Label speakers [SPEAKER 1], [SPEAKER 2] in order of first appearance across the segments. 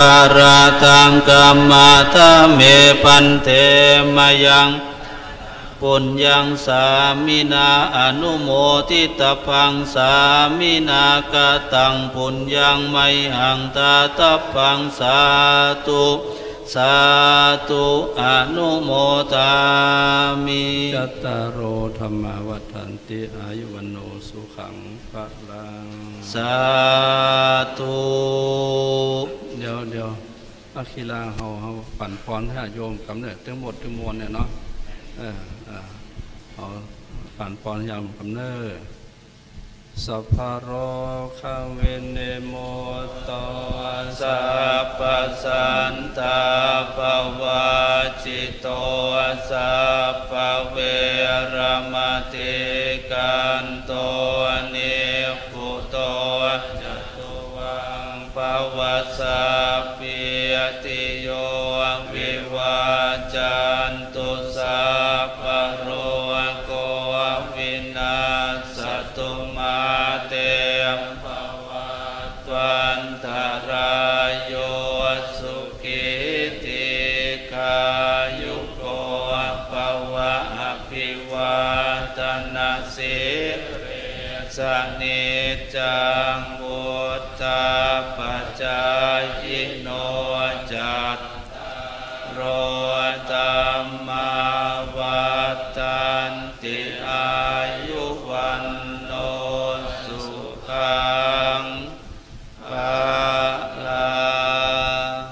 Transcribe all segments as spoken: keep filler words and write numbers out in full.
[SPEAKER 1] าราตังกัมมาทะเมปันเทมายังปุญญังสามินาอนุโมทิตพังสามินากตังปุญญังไมหังตาตพังสาธุสาธุอนุโมทามิจัตตารโอธรรมวัฏันติอายุวันโนสุขังภะลังสาธุเดี๋ยวเดี๋ยวอาคิลาเฮาเฮาปั่นพรให้โยมกำเนิดทั้งหมดทั้งมวลเนี่ยเนาะเออเออเอาปั่นพรให้โยมกำเนิดสัพพะโรคะเวเนโมตสัพพสันตาภวะจิตโตสัพพเวรมติกันโตนิพุตโตจตุวังภวสัพพิติโยวิวัจจันตุสัพพะโรโควินาศตุมาเตภวัตวันตรายโยสุขิติขายุโกภวะอภิวาทนาสิริสนิจจังวุฒาปัจจายโนจัตโรธัมมาวัฏันติอายุวันโนสุขังภะลัง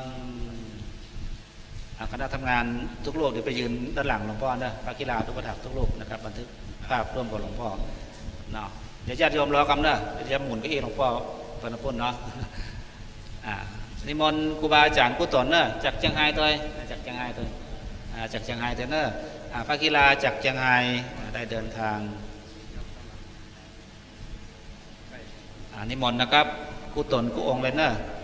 [SPEAKER 1] คณะทำงานทุกรูปเดี๋ยวไปยืนด้านหลังหลวงพ่อนะพระกีฬาทุกประทับทุกรูปนะครับบันทึกภาพร่วมกับหลวงพ่อเนาะเดี๋ยวญาติโยมรอกันนะเดี๋ยวจะหมุนเก้าอี้หลวงพ่อพระนพุ่นเนาะนิมนต์ครูบาอาจารย์กุศลเนอะจากเชียงไฮ้ตัวจากเชียงไฮ้ตัวจากเชียงไฮ้ตัวเนอะพระกีฬาจากเชียงไฮ้ได้เดินทางนิมนต์นะครับกุศลกุองค์เลยเนอะ